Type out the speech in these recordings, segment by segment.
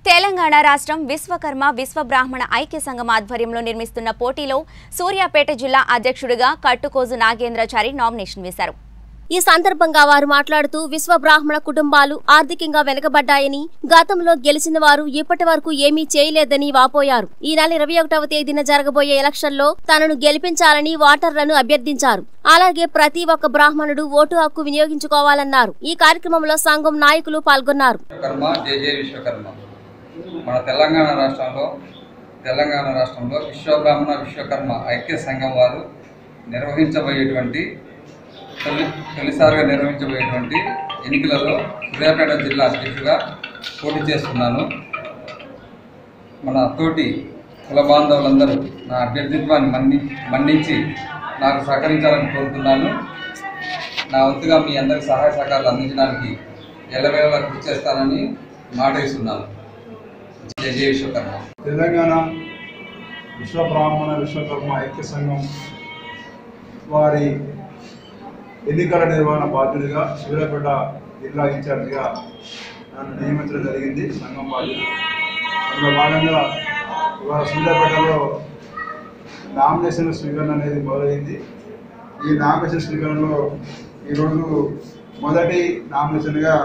తెలంగాణ రాష్ట్రం విశ్వకర్మ విశ్వబ్రాహ్మణ ఐక్య సంఘం ఆధ్వర్యంలో నిర్మిస్తున్న పోటీలో సూర్యాపేట జిల్లా అధ్యక్షుడిగా కట్టుకోజు నాగేంద్రాచారి నామినేషన్ వేశారు। ఈ సందర్భంగా వారు మాట్లాడుతూ విశ్వబ్రాహ్మణ కుటుంబాలు ఆర్థికంగా వెనుకబడ్డాయని, గతంలో గెలిచిన వారు ఇప్పటి వరకు ఏమీ చేయలేదని వాపోయారు। ఈ నెల 21వ తేదీన జరగబోయే ఎలక్షన్లో తనను గెలిపించాలని ఓటర్లను అభ్యర్థించారు। అలాగే ప్రతి ఒక్క బ్రాహ్మణుడు ఓటు హక్కు వినియోగించుకోవాలన్నారు। ఈ కార్యక్రమంలో సంఘం నాయకులు పాల్గొన్నారు। మన తెలంగాణ రాష్ట్రంలో విశ్వబ్రాహ్మణ విశ్వకర్మ ఐక్య సంఘం వారు తొలిసారిగా నిర్వహించబోయేటువంటి ఎన్నికలలో సూర్యాపేట జిల్లా అధ్యక్షుడిగా పోటీ చేస్తున్నాను। మన తోటి కుల బాంధవులందరూ నా అభ్యర్థిత్వాన్ని మన్నించి నాకు సహకరించాలని కోరుతున్నాను। నా వంతుగా మీ అందరికి సహాయ సహకారాలు అందించడానికి ఎల్లవేళలా కృషి చేస్తానని మాట ఇస్తున్నాను। జై విశ్వకర్మ। తెలంగాణ విశ్వబ్రాహ్మణ విశ్వకర్మ ఐక్య సంఘం వారి ఎన్నికల నిర్వహణ బాధ్యుడిగా సూర్యాపేట జిల్లా ఇన్ఛార్జిగా నన్ను నియమించడం జరిగింది సంఘం బాధ్యులు। అందులో భాగంగా ఇవాళ సూర్యాపేటలో నామినేషన్ స్వీకరణ అనేది మొదలైంది। ఈ నామినేషన్ స్వీకరణలో ఈరోజు మొదటి నామినేషన్గా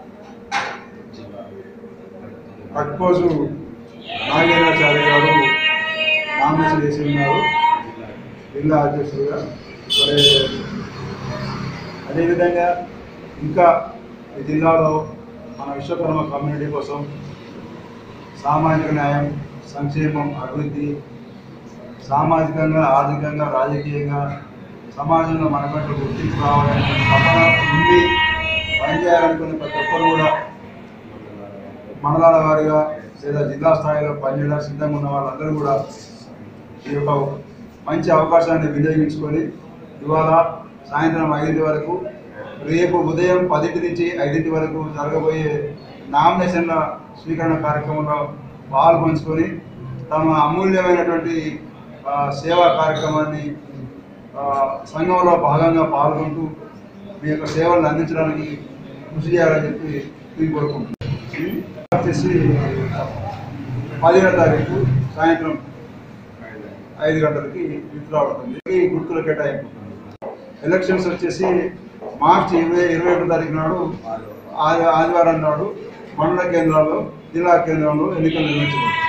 కట్టుకోజు నాగేంద్రాచారి గారు నామినేషన్ చేసి ఉన్నారు జిల్లా అధ్యక్షుడిగా। మరి అదేవిధంగా ఇంకా ఈ జిల్లాలో మన విశ్వకర్మ కమ్యూనిటీ కోసం సామాజిక న్యాయం, సంక్షేమం, అభివృద్ధి, సామాజికంగా, ఆర్థికంగా, రాజకీయంగా సమాజంలో మనకంటూ గుర్తింపు రావాలని తపన ఉండి పనిచేయాలనుకునే ప్రతి ఒక్కరు కూడా మండలాల వారిగా లేదా జిల్లా స్థాయిలో పనిచేయడానికి సిద్ధంగా ఉన్న వాళ్ళందరూ కూడా ఈ యొక్క మంచి అవకాశాన్ని వినియోగించుకొని ఇవాళ సాయంత్రం 5 వరకు, రేపు ఉదయం 10 నుంచి 5 వరకు జరగబోయే నామినేషన్ల స్వీకరణ కార్యక్రమంలో పాల్పంచుకొని తమ అమూల్యమైనటువంటి సేవా కార్యక్రమాన్ని సంఘంలో భాగంగా పాల్గొంటూ మీ యొక్క సేవలను అందించడానికి కృషి చేయాలని చెప్పి కోరుకుంటున్నాను। వచ్చేసి 10వ తారీఖు సాయంత్రం 5 గంటలకి విత్డ్రా అవుతుంది। ఈ గుర్తుల కేటాయింపు ఎలక్షన్స్ వచ్చేసి మార్చి 21వ తారీఖు నాడు ఆదివారం నాడు మండల కేంద్రాల్లో, జిల్లా కేంద్రంలో ఎన్నికలు నిర్వహించబడతాయి।